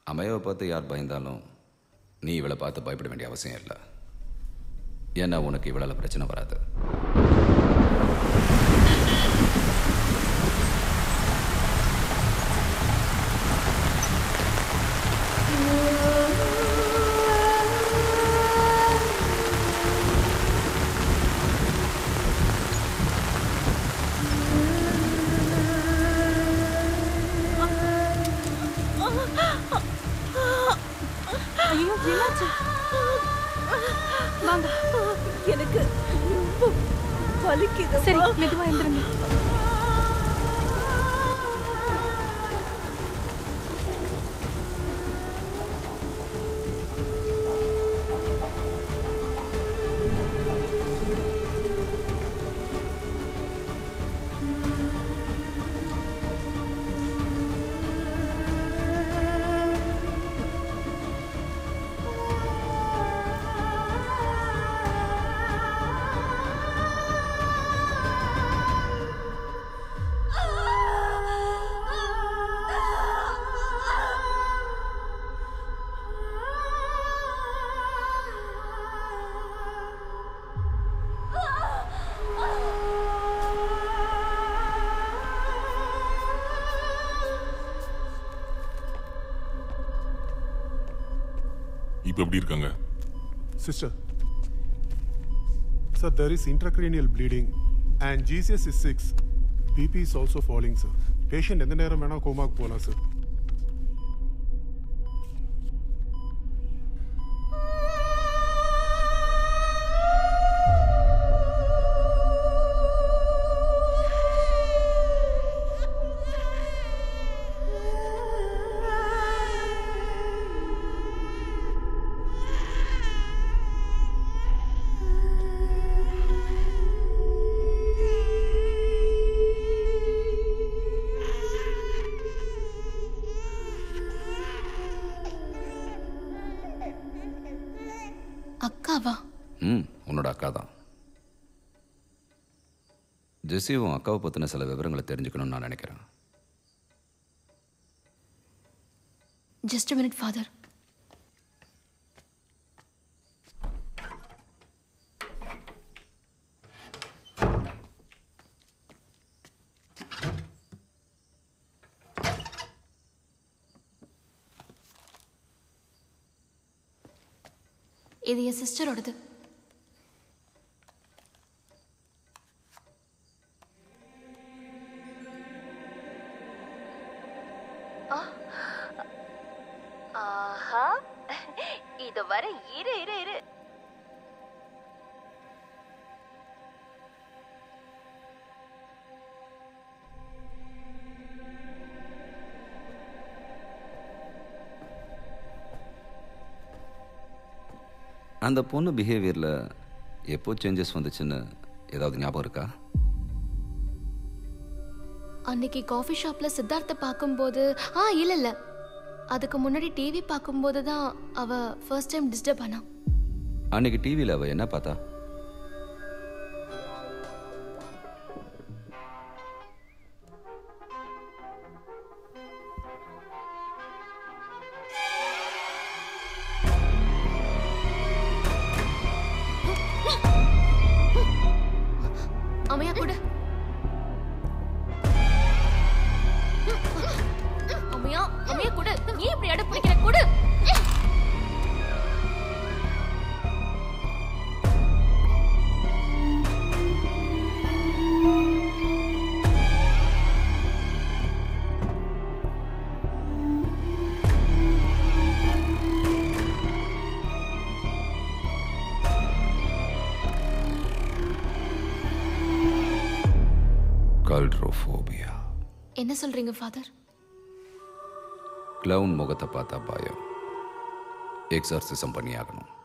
அமையாவை பார்த்து யார் பயந்தாலும் நீ இவளை பார்த்து பயப்பட வேண்டிய அவசியம் இல்லை. ஏன்னா உனக்கு இவளால் பிரச்சனை வராது. எனக்கு வலிக்குது. சரி, மெதுவா எந்திருங்க. இப்போ எப்படி இருக்காங்க? Sister, sir, there is intracranial bleeding and GCS is 6. BP is also falling, sir. Patient எந்த நேரம் வேணா கோமாக்கு போகலாம் சார். அக்காவா? உன்னோட அக்கா தான். ஜெஸ்ஸியும் அக்காவை பற்றின சில விவரங்களை தெரிஞ்சுக்கணும்னு நான் நினைக்கிறேன். Just minute father. இது என் சிஸ்டரோடது. ஆஹா, இது வர இரு. அந்த பொண்ணு பிஹேவியரில் எப்போ சேஞ்சஸ் வந்துச்சுன்னு ஏதாவது ஞாபகம் இருக்கா? அன்னைக்கு காஃபி ஷாப்பில் சித்தார்த்தை பார்க்கும்போது இல்லை அதுக்கு முன்னாடி டிவி பார்க்கும்போது தான் அவ ஃபர்ஸ்ட் டைம் டிஸ்டர்ப் ஆனா. அன்னைக்கு டிவியில் அவள் என்ன பார்த்தா? அமையா கூட அமையா கூட நீ இப்படி அட பிடிக்கிற கூட. கல்ட்ரோஃபோபியா. என்ன சொல்றீங்க ஃபாதர்? கிளவுன் முகத்தை பார்த்தா பயம். எக்ஸார்சிசம் பண்ணியாகணும்.